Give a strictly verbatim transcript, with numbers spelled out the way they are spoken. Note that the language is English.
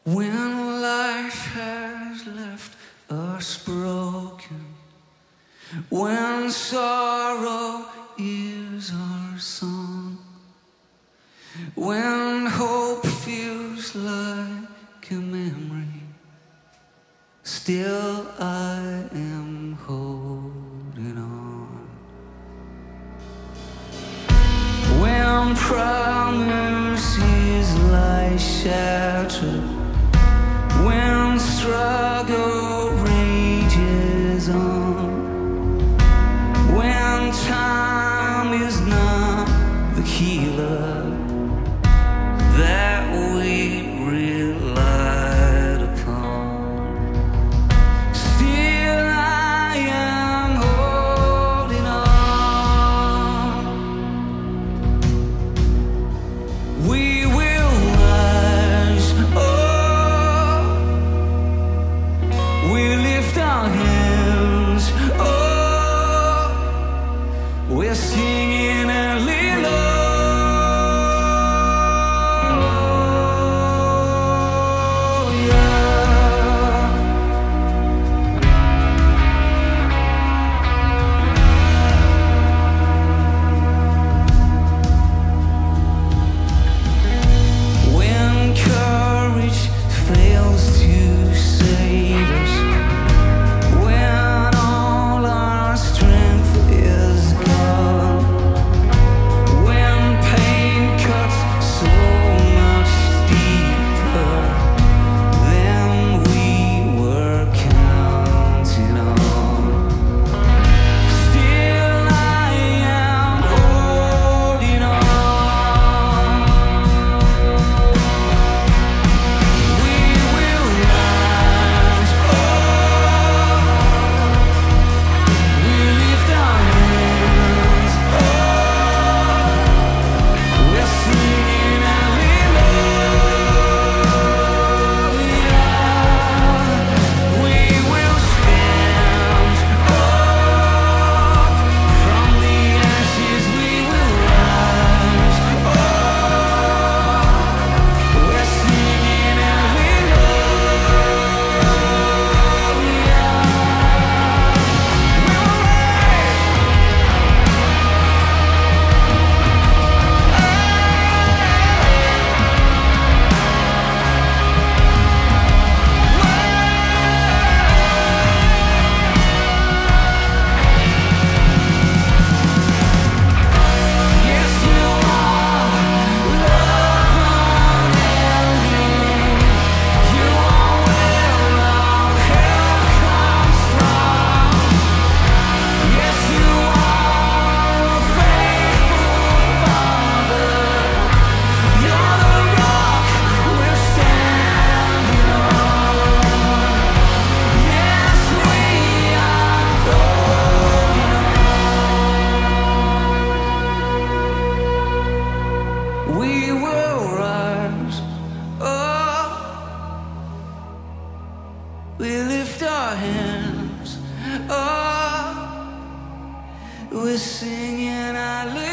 When life has left us broken, when sorrow is our song, when hope feels like a memory, still I am holding on. When promises lie shattered, when struggle rages on, when time is not the healer that we relied upon, still I am holding on. We will rise, oh, we lift our hands, oh, we're singing a little. We will rise, oh, we lift our hands, oh, we're singing our